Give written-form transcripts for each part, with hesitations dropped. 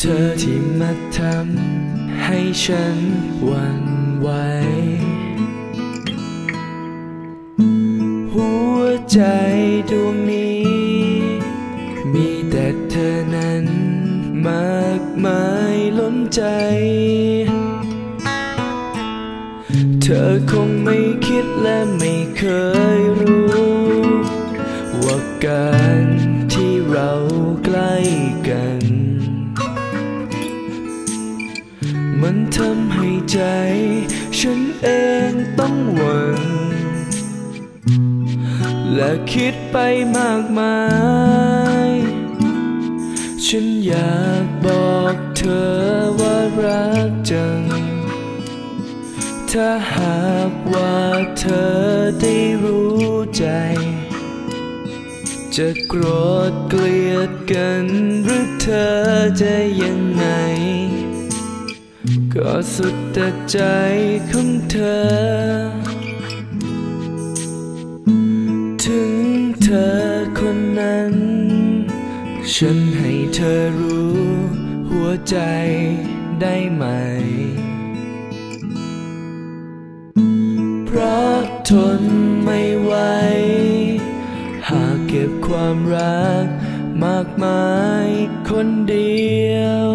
ธอที่มาทำให้ฉันหวั่นไหวหัวใจดวงนี้มีแต่เธอนั้นมากมายล้นใจเธอคงไม่คิดและไม่เคยรู้ว่าการที่เราใกล้กันมันทำให้ใจฉันเองต้องหวั่นและคิดไปมากมายฉันอยากบอกเธอว่ารักจังถ้าหากว่าเธอได้รู้ใจจะโกรธเกลียดกันหรือเธอจะยังไงก็สุดแต่ใจของเธอถึงเธอคนนั้นฉันให้เธอรู้หัวใจได้ไหมเพราะทนไม่ไหวหากเก็บความรักมากมายคนเดียว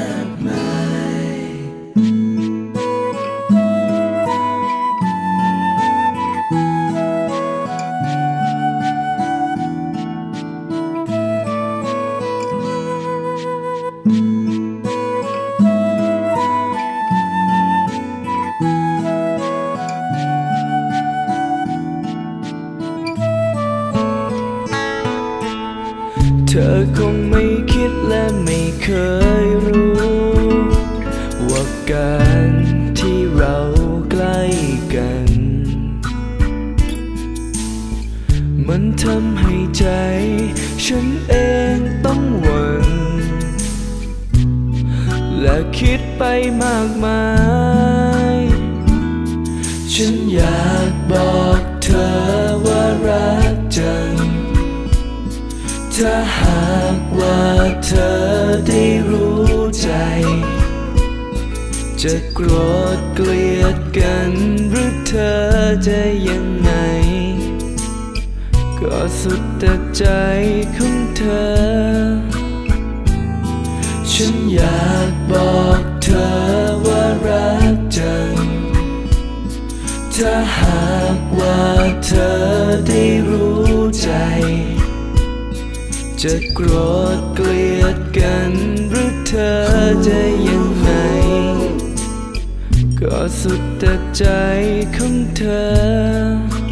เธอคงไม่คิดและไม่เคยรู้ว่าการที่เราใกล้กันมันทำให้ใจฉันเองต้องหวั่นและคิดไปมากมายฉันอยากบอกเธอว่ารักจังถ้าหากว่าเธอได้รู้ใจจะโกรธเกลียดกันหรือเธอจะยังไงก็สุดแต่ใจของเธอฉันอยากบอกเธอว่ารักจังถ้าหากว่าเธอได้รู้ใจจะโกรธเกลียดกันหรือเธอจะยังไงก็สุดแต่ใจของเธอ